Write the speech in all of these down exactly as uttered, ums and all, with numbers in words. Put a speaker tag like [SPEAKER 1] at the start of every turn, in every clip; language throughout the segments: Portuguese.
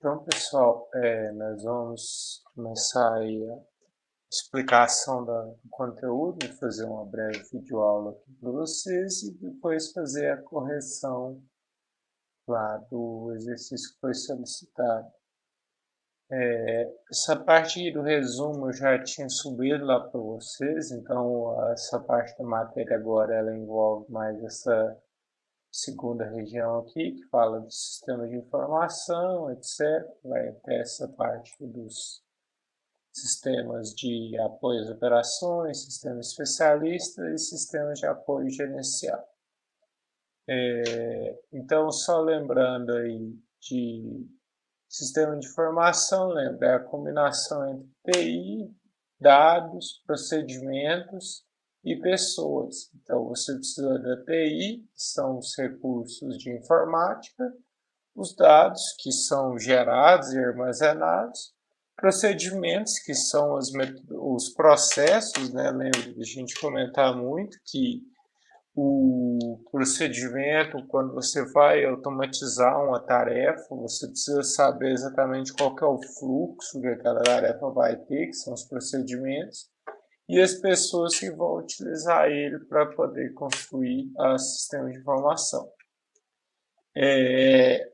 [SPEAKER 1] Então, pessoal, é, nós vamos começar aí a explicação da- do conteúdo, fazer uma breve videoaula aqui para vocês e depois fazer a correção lá do exercício que foi solicitado. É, essa parte aí do resumo eu já tinha subido lá para vocês, então essa parte da matéria agora ela envolve mais essa segunda região aqui, que fala do sistema de informação, etcétera. Vai até essa parte dos sistemas de apoio às operações, sistema especialista e sistemas de apoio gerencial. É, então, só lembrando aí de sistema de informação, lembra, é a combinação entre T I, dados, procedimentos e pessoas. Então, você precisa da T I, que são os recursos de informática, os dados, que são gerados e armazenados, procedimentos, que são os, os processos, né? Lembra de a gente comentar muito que o procedimento, quando você vai automatizar uma tarefa, você precisa saber exatamente qual que é o fluxo que aquela tarefa vai ter, que são os procedimentos, e as pessoas que vão utilizar ele para poder construir o sistema de informação. É,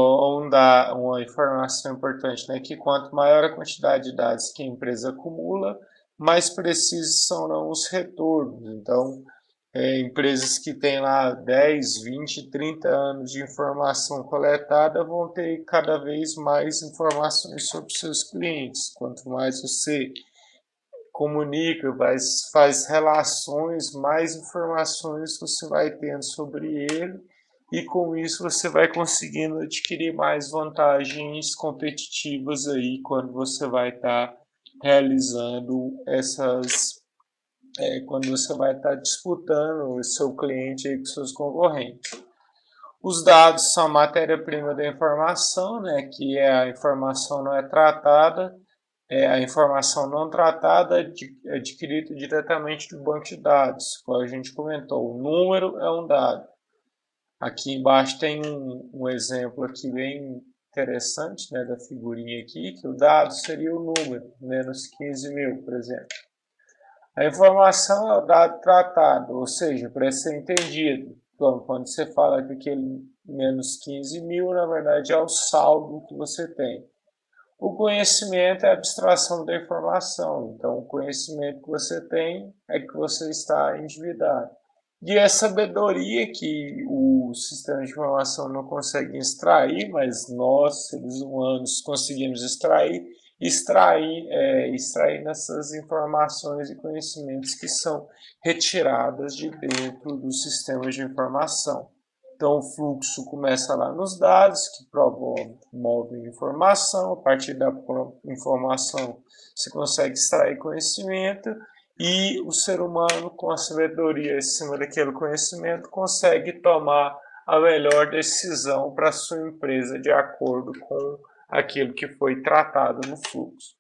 [SPEAKER 1] uma, uma informação importante, né, que quanto maior a quantidade de dados que a empresa acumula, mais precisos são os retornos. Então, é, empresas que têm lá dez, vinte, trinta anos de informação coletada vão ter cada vez mais informações sobre seus clientes. Quanto mais você comunica, faz, faz relações, mais informações você vai tendo sobre ele, e com isso você vai conseguindo adquirir mais vantagens competitivas aí quando você vai estar tá realizando essas, é, quando você vai estar tá disputando o seu cliente aí com seus concorrentes. Os dados são a matéria-prima da informação, né, que é a informação não é tratada, é a informação não tratada é adquirida diretamente do banco de dados, como a gente comentou. O número é um dado. Aqui embaixo tem um, um exemplo aqui bem interessante, né, da figurinha aqui, que o dado seria o número, menos quinze mil, por exemplo. A informação é o dado tratado, ou seja, para ser entendido. Então, quando você fala que aquele menos quinze mil, na verdade é o saldo que você tem. O conhecimento é a abstração da informação. Então, o conhecimento que você tem é que você está endividado. E a sabedoria que o sistema de informação não consegue extrair, mas nós, seres humanos, conseguimos extrair, extrair, é, extrair nessas informações e conhecimentos que são retiradas de dentro dos sistemas de informação. Então, o fluxo começa lá nos dados, que promovem informação. A partir da informação, você consegue extrair conhecimento. E o ser humano, com a sabedoria em cima daquele conhecimento, consegue tomar a melhor decisão para a sua empresa de acordo com aquilo que foi tratado no fluxo.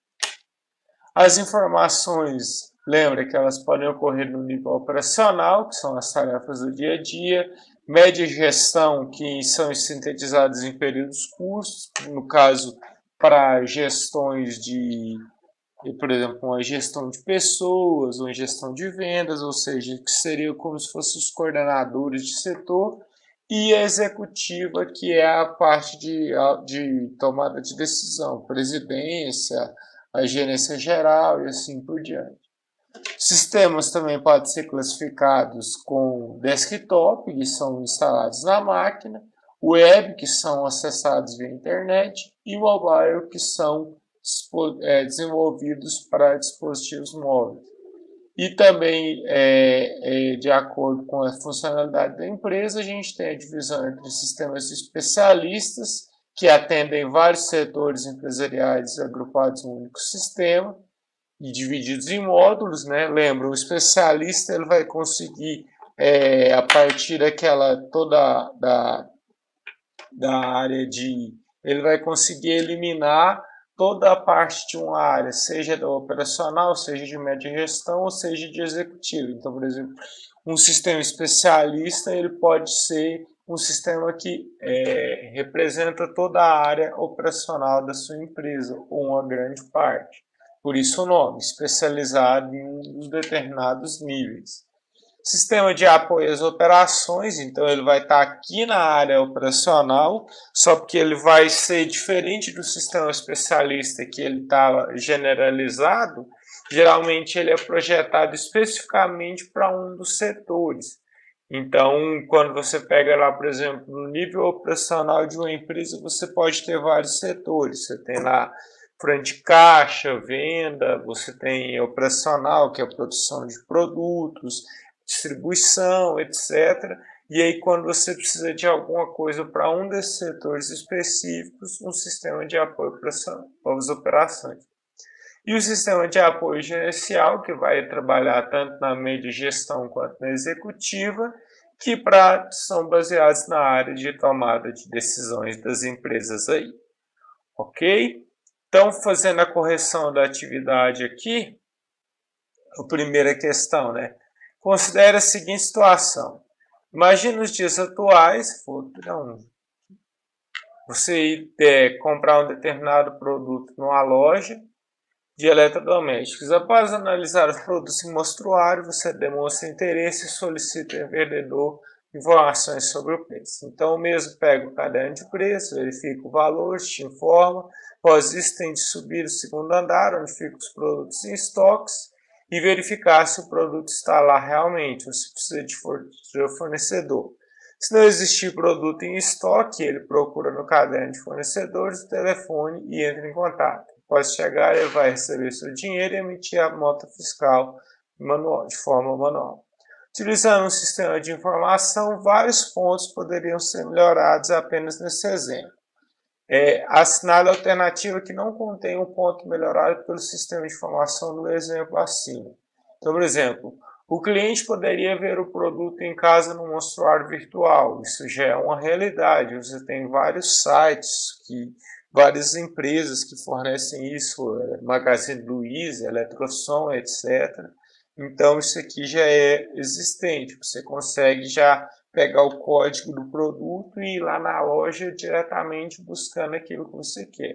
[SPEAKER 1] As informações, lembra que elas podem ocorrer no nível operacional, que são as tarefas do dia a dia, média gestão, que são sintetizadas em períodos curtos, no caso, para gestões de, por exemplo, uma gestão de pessoas, uma gestão de vendas, ou seja, que seria como se fossem os coordenadores de setor, e a executiva, que é a parte de, de tomada de decisão, presidência, a gerência geral e assim por diante. Sistemas também podem ser classificados com desktop, que são instalados na máquina, web, que são acessados via internet, e mobile, que são é, desenvolvidos para dispositivos móveis. E também, é, é, de acordo com a funcionalidade da empresa, a gente tem a divisão entre sistemas especialistas, que atendem vários setores empresariais agrupados em um único sistema, e divididos em módulos, né? Lembra, o especialista ele vai conseguir, é, a partir daquela toda da, da área de, ele vai conseguir eliminar toda a parte de uma área, seja da operacional, seja de média gestão, ou seja de executivo. Então, por exemplo, um sistema especialista ele pode ser um sistema que é, representa toda a área operacional da sua empresa, ou uma grande parte. Por isso o nome, especializado em um determinados níveis. Sistema de apoio às operações, então ele vai estar aqui na área operacional, só porque ele vai ser diferente do sistema especialista que ele está generalizado. Geralmente ele é projetado especificamente para um dos setores. Então, quando você pega lá, por exemplo, no nível operacional de uma empresa, você pode ter vários setores. Você tem lá frente de caixa, venda, você tem operacional, que é a produção de produtos, distribuição, etcétera. E aí, quando você precisa de alguma coisa para um desses setores específicos, um sistema de apoio para as operações. E o sistema de apoio gerencial, que vai trabalhar tanto na média gestão quanto na executiva, que pra, são baseados na área de tomada de decisões das empresas aí. Ok? Então, fazendo a correção da atividade aqui, a primeira questão, né? Considere a seguinte situação. Imagine nos dias atuais, não, você ir é, comprar um determinado produto numa loja de eletrodomésticos. Após analisar os produtos em mostruário, você demonstra interesse e solicita ao vendedor informações sobre o preço. Então, o mesmo pega o caderno de preço, verifica o valor, te informa. Após isso, tem de subir o segundo andar, onde ficam os produtos em estoques, e verificar se o produto está lá realmente, ou se precisa de fornecedor. Se não existir produto em estoque, ele procura no caderno de fornecedores o telefone e entra em contato. Após chegar, ele vai receber seu dinheiro e emitir a nota fiscal manual, de forma manual. Utilizando um sistema de informação, vários pontos poderiam ser melhorados apenas nesse exemplo. É, assinale a alternativa que não contém um ponto melhorado pelo sistema de informação no exemplo acima. Então, por exemplo, o cliente poderia ver o produto em casa no mostruário virtual. Isso já é uma realidade. Você tem vários sites, que, várias empresas que fornecem isso, Magazine Luiza, Eletrosom, etcétera. Então, isso aqui já é existente. Você consegue já pegar o código do produto e ir lá na loja diretamente buscando aquilo que você quer.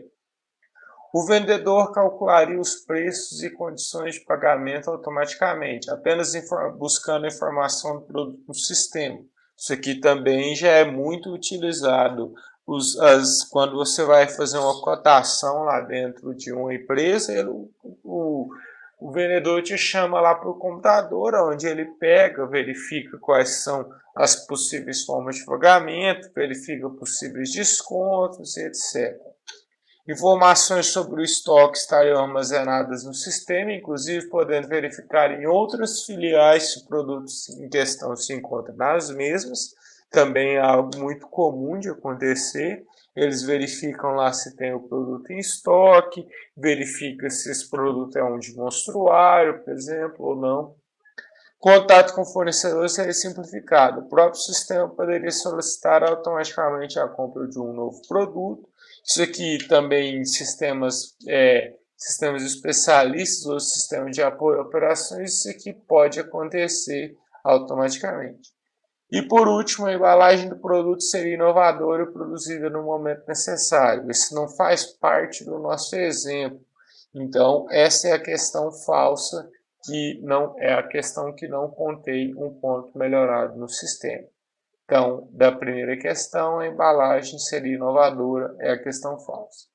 [SPEAKER 1] O vendedor calcularia os preços e condições de pagamento automaticamente, apenas buscando a informação do produto no sistema. Isso aqui também já é muito utilizado os, as, quando você vai fazer uma cotação lá dentro de uma empresa, ele, o, o vendedor te chama lá para o computador, onde ele pega, verifica quais são as possíveis formas de pagamento, verifica possíveis descontos, etcétera. Informações sobre o estoque estariam armazenadas no sistema, inclusive podendo verificar em outras filiais se o produto em questão se encontra nas mesmas. Também é algo muito comum de acontecer. Eles verificam lá se tem o produto em estoque, verifica se esse produto é um de mostruário, por exemplo, ou não. Contato com o fornecedor seria simplificado. O próprio sistema poderia solicitar automaticamente a compra de um novo produto. Isso aqui também em sistemas, é, sistemas especialistas ou sistemas de apoio a operações, isso aqui pode acontecer automaticamente. E por último, a embalagem do produto seria inovadora e produzida no momento necessário. Isso não faz parte do nosso exemplo. Então, essa é a questão falsa, que não é a questão que não contém um ponto melhorado no sistema. Então, da primeira questão, a embalagem seria inovadora, é a questão falsa.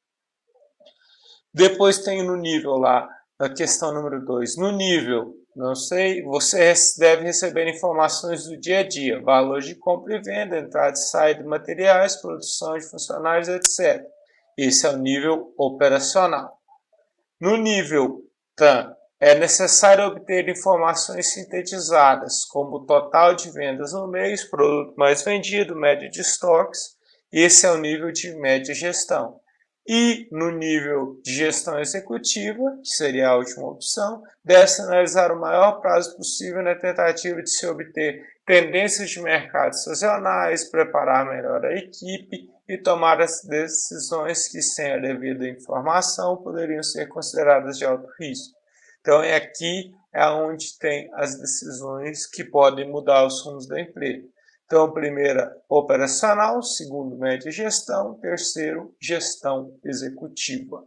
[SPEAKER 1] Depois tem no nível lá, a questão número dois. No nível, não sei, você deve receber informações do dia a dia, valor de compra e venda, entrada e saída de materiais, produção de funcionários, etcétera. Esse é o nível operacional. No nível T A M, é necessário obter informações sintetizadas, como o total de vendas no mês, produto mais vendido, média de estoques. Esse é o nível de média gestão. E no nível de gestão executiva, que seria a última opção, deve-se analisar o maior prazo possível na tentativa de se obter tendências de mercado sazonais, preparar melhor a equipe e tomar as decisões que, sem a devida informação, poderiam ser consideradas de alto risco. Então, é aqui é onde tem as decisões que podem mudar os rumos da empresa. Então, primeira, operacional, segundo, média gestão, terceiro, gestão executiva.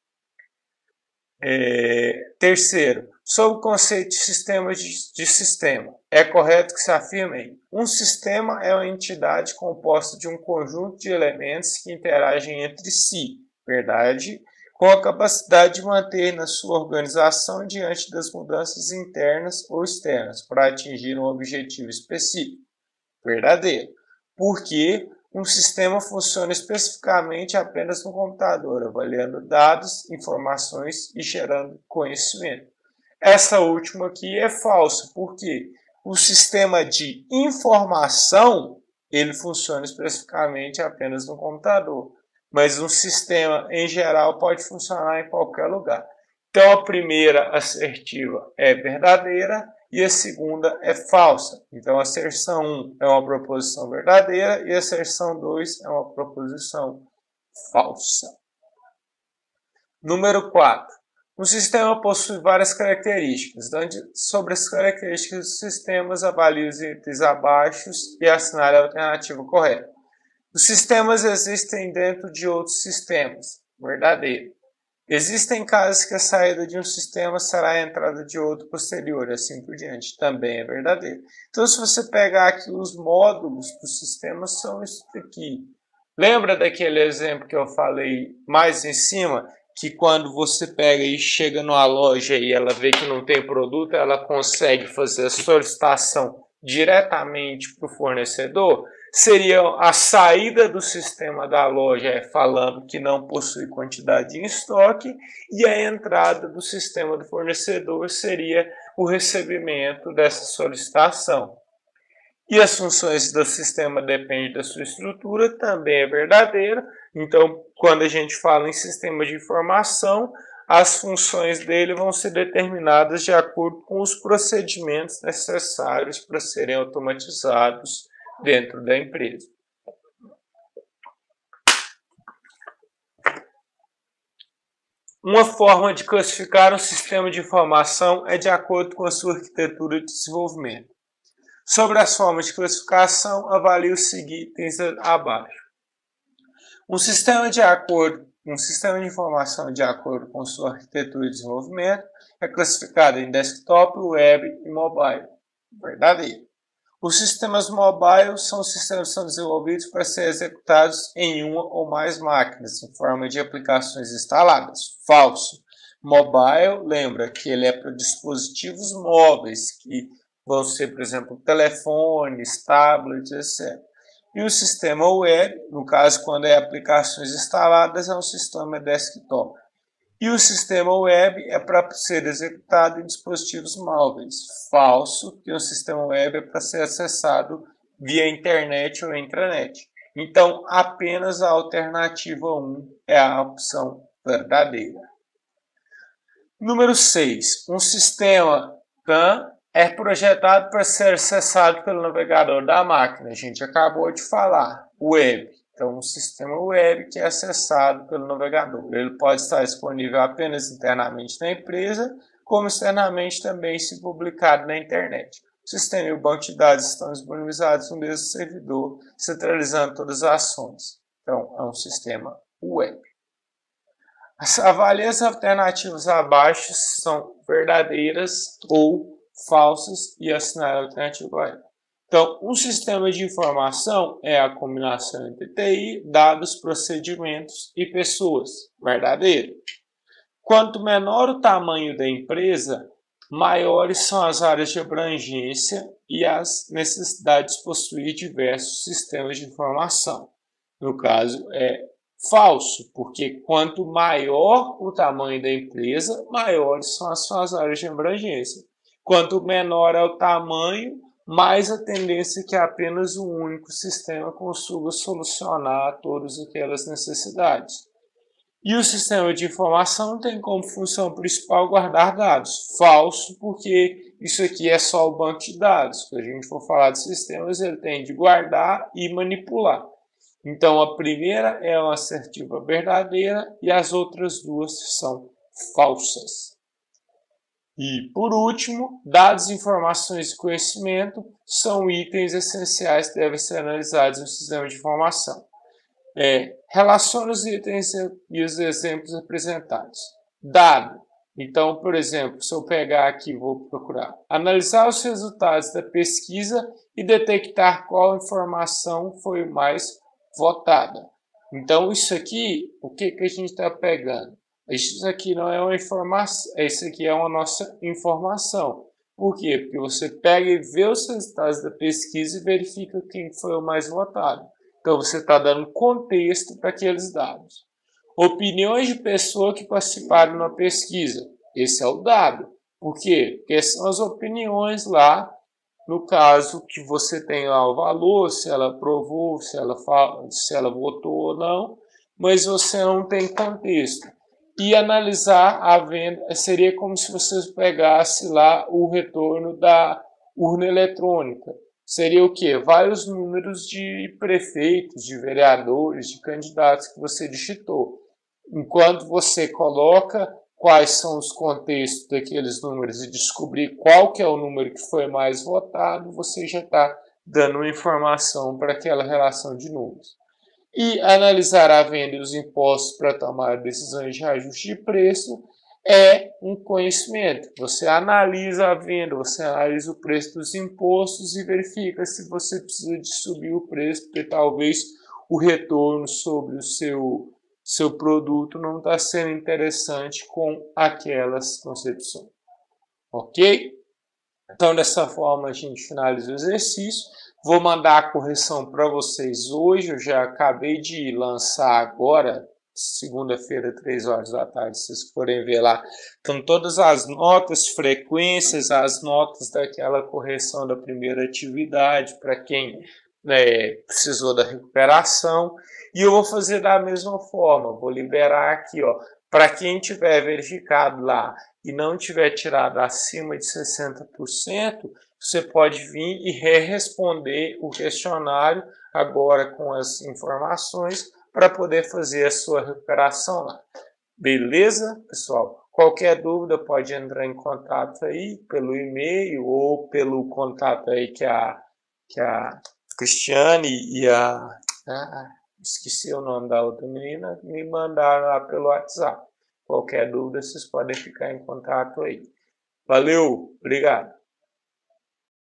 [SPEAKER 1] É, terceiro, sobre o conceito de sistema de, de sistema, é correto que se afirme: um sistema é uma entidade composta de um conjunto de elementos que interagem entre si, verdade, com a capacidade de manter na sua organização diante das mudanças internas ou externas para atingir um objetivo específico, verdadeiro, porque um sistema funciona especificamente apenas no computador, avaliando dados, informações e gerando conhecimento. Essa última aqui é falsa, porque o sistema de informação ele funciona especificamente apenas no computador, mas um sistema em geral pode funcionar em qualquer lugar. Então a primeira assertiva é verdadeira e a segunda é falsa. Então a asserção um é uma proposição verdadeira e a asserção dois é uma proposição falsa. Número quatro. Um sistema possui várias características. Então, sobre as características dos sistemas, avalie os itens abaixo e assinale a alternativa correta. Os sistemas existem dentro de outros sistemas. Verdadeiro. Existem casos que a saída de um sistema será a entrada de outro posterior, assim por diante. Também é verdadeiro. Então, se você pegar aqui os módulos do sistema, são isso aqui. Lembra daquele exemplo que eu falei mais em cima? Que quando você pega e chega numa loja e ela vê que não tem produto, ela consegue fazer a solicitação diretamente para o fornecedor? Seria a saída do sistema da loja falando que não possui quantidade em estoque, e a entrada do sistema do fornecedor seria o recebimento dessa solicitação. E as funções do sistema dependem da sua estrutura, também é verdadeiro. Então, quando a gente fala em sistema de informação, as funções dele vão ser determinadas de acordo com os procedimentos necessários para serem automatizados dentro da empresa. Uma forma de classificar um sistema de informação é de acordo com a sua arquitetura de desenvolvimento. Sobre as formas de classificação, avalie os seguintes abaixo. Um sistema de acordo, um sistema de informação de acordo com sua arquitetura de desenvolvimento é classificado em desktop, web e mobile. Verdadeiro. Os sistemas mobile são sistemas que são desenvolvidos para serem executados em uma ou mais máquinas, em forma de aplicações instaladas. Falso. Mobile, lembra que ele é para dispositivos móveis, que vão ser, por exemplo, telefones, tablets, etcétera. E o sistema web, no caso, quando é aplicações instaladas, é um sistema desktop. E o sistema web é para ser executado em dispositivos móveis. Falso, que o sistema web é para ser acessado via internet ou intranet. Então, apenas a alternativa um é a opção verdadeira. Número seis. Um sistema C A N é projetado para ser acessado pelo navegador da máquina. A gente acabou de falar. Web. Então, um sistema web que é acessado pelo navegador. Ele pode estar disponível apenas internamente na empresa, como externamente também se publicado na internet. O sistema e o banco de dados estão disponibilizados no mesmo servidor, centralizando todas as ações. Então, é um sistema web. Avalie as alternativas abaixo são verdadeiras ou falsas e assinale a alternativa correta. Então, um sistema de informação é a combinação entre T I, dados, procedimentos e pessoas. Verdadeiro. Quanto menor o tamanho da empresa, maiores são as áreas de abrangência e as necessidades de possuir diversos sistemas de informação. No caso, é falso, porque quanto maior o tamanho da empresa, maiores são as suas áreas de abrangência. Quanto menor é o tamanho, mais a tendência é que apenas um único sistema consiga solucionar todas aquelas necessidades. E o sistema de informação tem como função principal guardar dados. Falso, porque isso aqui é só o banco de dados. Quando a gente for falar de sistemas, ele tem de guardar e manipular. Então, a primeira é uma assertiva verdadeira e as outras duas são falsas. E, por último, dados, informações e conhecimento são itens essenciais que devem ser analisados no sistema de informação. É, relaciona os itens e os exemplos apresentados. Dado. Então, por exemplo, se eu pegar aqui, vou procurar analisar os resultados da pesquisa e detectar qual informação foi mais votada. Então, isso aqui, o que, que a gente está pegando? Isso aqui não é uma informação, isso aqui é uma nossa informação. Por quê? Porque você pega e vê os resultados da pesquisa e verifica quem foi o mais votado. Então, você está dando contexto para aqueles dados. Opiniões de pessoas que participaram na pesquisa. Esse é o dado. Por quê? Porque são as opiniões lá, no caso que você tem lá o valor, se ela aprovou, se ela, fala, se ela votou ou não, mas você não tem contexto. E analisar a venda seria como se você pegasse lá o retorno da urna eletrônica. Seria o quê? Vários números de prefeitos, de vereadores, de candidatos que você digitou. Enquanto você coloca quais são os contextos daqueles números e descobrir qual que é o número que foi mais votado, você já está dando uma informação para aquela relação de números. E analisar a venda e os impostos para tomar decisões de ajuste de preço é um conhecimento. Você analisa a venda, você analisa o preço dos impostos e verifica se você precisa de subir o preço, porque talvez o retorno sobre o seu, seu produto não está sendo interessante com aquelas concepções. Ok? Então, dessa forma, a gente finaliza o exercício. Vou mandar a correção para vocês hoje. Eu já acabei de lançar agora, segunda-feira, três horas da tarde, se vocês forem ver lá. Estão todas as notas, frequências, as notas daquela correção da primeira atividade, para quem né, precisou da recuperação. E eu vou fazer da mesma forma. Vou liberar aqui, ó. Para quem tiver verificado lá e não tiver tirado acima de sessenta por cento, você pode vir e re-responder o questionário agora com as informações para poder fazer a sua recuperação lá. Beleza, pessoal? Qualquer dúvida pode entrar em contato aí pelo e-mail ou pelo contato aí que a, que a Cristiane e a... a esqueci o nome da outra menina, me mandaram lá pelo WhatsApp. Qualquer dúvida, vocês podem ficar em contato aí. Valeu, obrigado.